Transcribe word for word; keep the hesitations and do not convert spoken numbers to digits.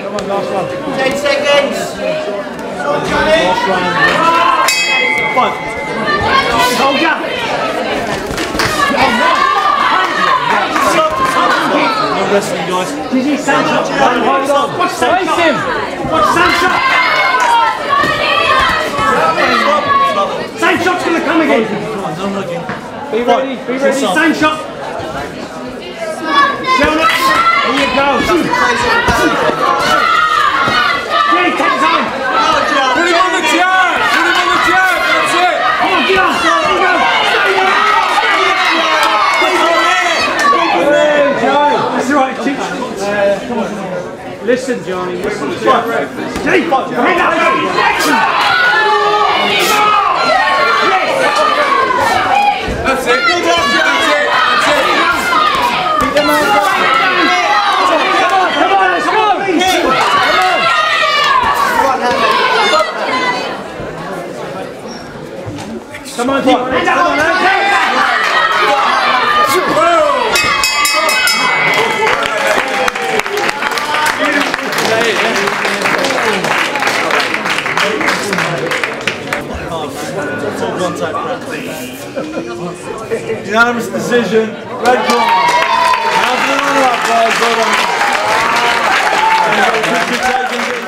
Come on, last one. Ten seconds. Last round. Five. Soldier. No wrestling, guys. Dizzy, Sancho. Hold on. Watch Sancho. Watch Sancho. Sancho's going to come again. Be ready. Be ready. Sancho. Jonah. Here you go. Really, take time. Put him on the chair! Put him on the chair! That's it! Come on, get on. There you go. Stay there. That's right, teach. Uh, come on. Listen, Johnny. Listen. Head up. That's it! That's it! That's it! Beat them out. Come on, come on, come on. Come on, team. Hand up. Unanimous decision, red corner. Now for the runner-up, guys. Well done.